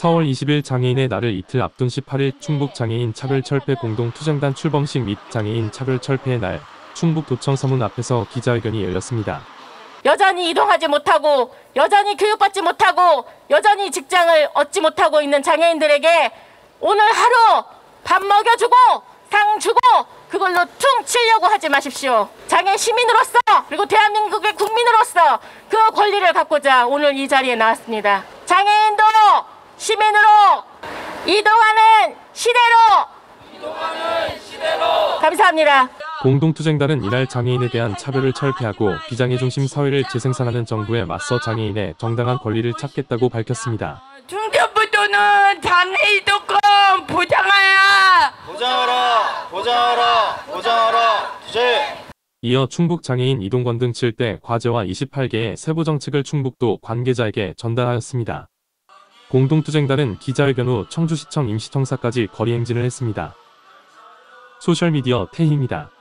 4월 20일 장애인의 날을 이틀 앞둔 18일 충북장애인 차별철폐 공동투쟁단 출범식 및 장애인 차별철폐의 날 충북도청 서문 앞에서 기자회견이 열렸습니다. 여전히 이동하지 못하고 여전히 교육받지 못하고 여전히 직장을 얻지 못하고 있는 장애인들에게 오늘 하루 밥 먹여주고 상 주고 그걸로 퉁 치려고 하지 마십시오. 장애 시민으로서 그리고 대한민국의 국민으로서 그 권리를 갖고자 오늘 이 자리에 나왔습니다. 장애인도 시민으로 이동하는 시대로 감사합니다. 공동투쟁단은 이날 장애인에 대한 차별을 철폐하고 비장애 중심 사회를 재생산하는 정부에 맞서 장애인의 정당한 권리를 찾겠다고 밝혔습니다. 충청북도는 장애 이동권 보장하라. 보장하라. 이어 충북장애인 이동권 등 7대 과제와 28개의 세부 정책을 충북도 관계자에게 전달하였습니다. 공동투쟁단은 기자회견 후 청주시청 임시청사까지 거리 행진을 했습니다. 소셜미디어 태희입니다.